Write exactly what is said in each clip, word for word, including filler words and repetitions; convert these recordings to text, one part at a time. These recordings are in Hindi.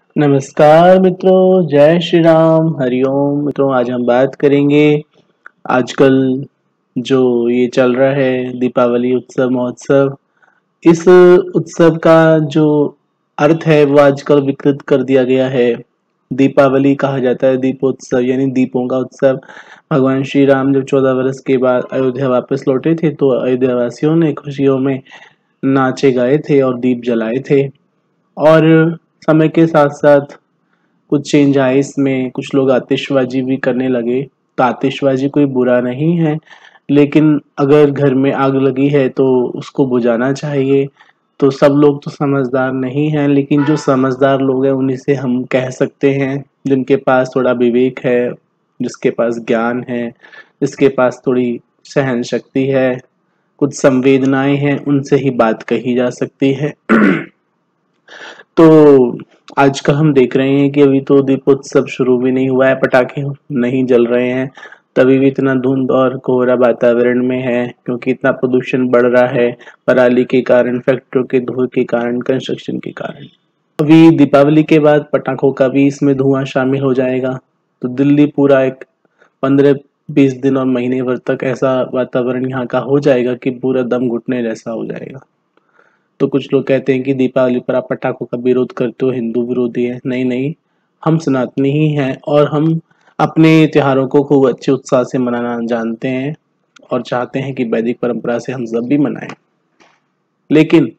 नमस्कार मित्रों, जय श्री राम, हरिओम। मित्रों, आज हम बात करेंगे आजकल जो ये चल रहा है दीपावली उत्सव महोत्सव। इस उत्सव का जो अर्थ है वो आजकल विकृत कर दिया गया है। दीपावली कहा जाता है दीपोत्सव, यानी दीपों का उत्सव। भगवान श्री राम जब चौदह वर्ष के बाद अयोध्या वापस लौटे थे तो अयोध्या वासियों ने खुशियों में नाचे गाए थे और दीप जलाए थे। और समय के साथ साथ कुछ चेंज आए इसमें, कुछ लोग आतिशबाजी भी करने लगे। तो आतिशबाजी कोई बुरा नहीं है, लेकिन अगर घर में आग लगी है तो उसको बुझाना चाहिए। तो सब लोग तो समझदार नहीं हैं, लेकिन जो समझदार लोग हैं उन्हीं से हम कह सकते हैं, जिनके पास थोड़ा विवेक है, जिसके पास ज्ञान है, जिसके पास थोड़ी सहन शक्ति है, कुछ संवेदनाएं हैं, उनसे ही बात कही जा सकती है। तो आजकल हम देख रहे हैं कि अभी तो दीपोत्सव शुरू भी नहीं हुआ है, पटाखे नहीं जल रहे हैं, तभी भी इतना धुंध और कोहरा वातावरण में है, क्योंकि इतना प्रदूषण बढ़ रहा है पराली के कारण, फैक्ट्रियों के धुएं के कारण, कंस्ट्रक्शन के कारण। अभी दीपावली के बाद पटाखों का भी इसमें धुआं शामिल हो जाएगा, तो दिल्ली पूरा एक पंद्रह बीस दिन और महीने भर तक ऐसा वातावरण यहाँ का हो जाएगा कि पूरा दम घुटने जैसा हो जाएगा। तो कुछ लोग कहते हैं कि दीपावली पर आप पटाखों का विरोध करते हो, हिंदू विरोधी है। नहीं नहीं, हम सनातनी ही हैं और हम अपने त्योहारों को खूब अच्छे उत्साह से मनाना जानते हैं और चाहते हैं कि वैदिक परंपरा से हम सब भी मनाएं। लेकिन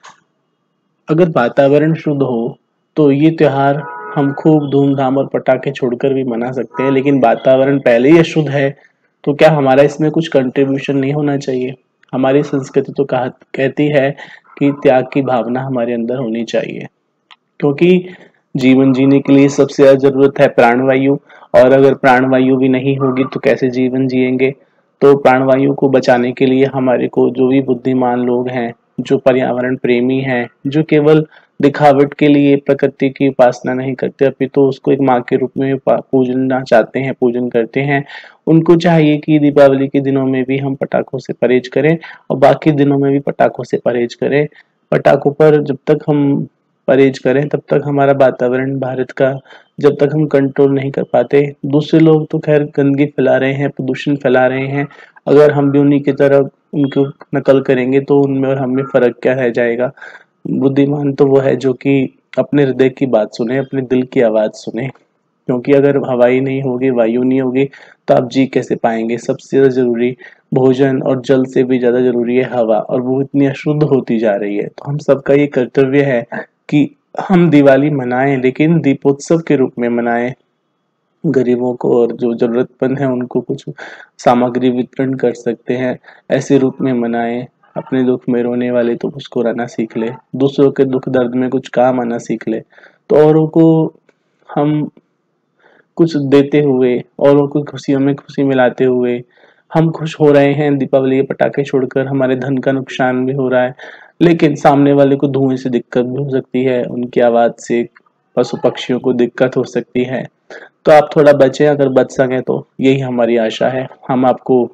अगर वातावरण शुद्ध हो तो ये त्योहार हम खूब धूमधाम और पटाखे छोड़कर भी मना सकते हैं। लेकिन वातावरण पहले ही अशुद्ध है तो क्या हमारा इसमें कुछ कंट्रीब्यूशन नहीं होना चाहिए? हमारी संस्कृति तो कहा कहती है कि त्याग की भावना हमारे अंदर होनी चाहिए, क्योंकि जीवन जीने के लिए सबसे ज्यादा जरूरत है प्राणवायु। और अगर प्राणवायु भी नहीं होगी तो कैसे जीवन जिएंगे? तो प्राणवायु को बचाने के लिए हमारे को, जो भी बुद्धिमान लोग हैं, जो पर्यावरण प्रेमी हैं, जो केवल दिखावट के लिए प्रकृति की उपासना नहीं करते अपितु तो उसको एक माँ के रूप में पूजना चाहते हैं, पूजन करते हैं, उनको चाहिए कि दीपावली के दिनों में भी हम पटाखों से परहेज करें और बाकी दिनों में भी पटाखों से परहेज करें। पटाखों पर जब तक हम परहेज करें तब तक हमारा वातावरण भारत का जब तक हम कंट्रोल नहीं कर पाते। दूसरे लोग तो खैर गंदगी फैला रहे हैं, प्रदूषण फैला रहे हैं, अगर हम भी उन्हीं की तरह उनको नकल करेंगे तो उनमें और हमें फर्क क्या रह जाएगा? बुद्धिमान तो वो है जो कि अपने हृदय की बात सुने, अपने दिल की आवाज सुने, क्योंकि अगर हवा ही नहीं होगी, वायु नहीं होगी तो आप जी कैसे पाएंगे? सबसे ज्यादा जरूरी भोजन और जल से भी ज्यादा जरूरी है हवा, और वो इतनी अशुद्ध होती जा रही है। तो हम सबका ये कर्तव्य है कि हम दिवाली मनाएं, लेकिन दीपोत्सव के रूप में मनाएं। गरीबों को और जो जरूरतमंद है उनको कुछ सामग्री वितरण कर सकते हैं, ऐसे रूप में मनाएं। अपने दुख में रोने वाले तो उसको रोना सीख ले, दूसरों के दुख दर्द में कुछ काम आना सीख ले। तो औरों को हम कुछ देते हुए, औरों को खुशियों में खुशी मिलाते हुए हम खुश हो रहे हैं। दीपावली के पटाखे छोड़कर हमारे धन का नुकसान भी हो रहा है, लेकिन सामने वाले को धुएं से दिक्कत भी हो सकती है, उनकी आवाज से पशु पक्षियों को दिक्कत हो सकती है। तो आप थोड़ा बचें, अगर बच सकें तो यही हमारी आशा है। हम आपको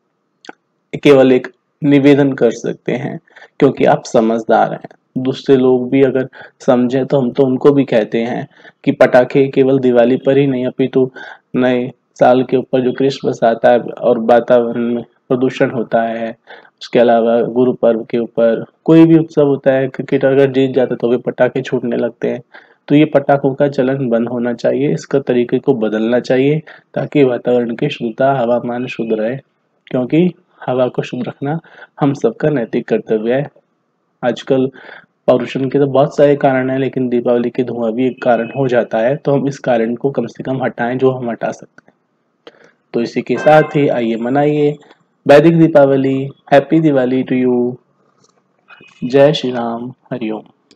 केवल एक निवेदन कर सकते हैं, क्योंकि आप समझदार हैं। दूसरे लोग भी अगर समझे तो हम तो उनको भी कहते हैं कि पटाखे केवल दिवाली पर ही नहीं अपितु नए साल के ऊपर जो क्रिसमस आता है और वातावरण में प्रदूषण होता है, उसके अलावा गुरु पर्व के ऊपर कोई भी उत्सव होता है, क्रिकेट अगर जीत जाता है तो भी पटाखे छूटने लगते हैं। तो ये पटाखों का चलन बंद होना चाहिए, इसका तरीके को बदलना चाहिए, ताकि वातावरण की शुद्धता, हवामान शुद्ध रहे, क्योंकि हवा को शुद्ध रखना हम सबका नैतिक कर्तव्य है। आजकल पॉल्यूशन के तो बहुत सारे कारण हैं, लेकिन दीपावली के धुआं भी एक कारण हो जाता है, तो हम इस कारण को कम से कम हटाएं जो हम हटा सकते हैं। तो इसी के साथ ही आइए मनाइए वैदिक Deepavali. Happy Diwali to you. जय श्री राम, हरिओम।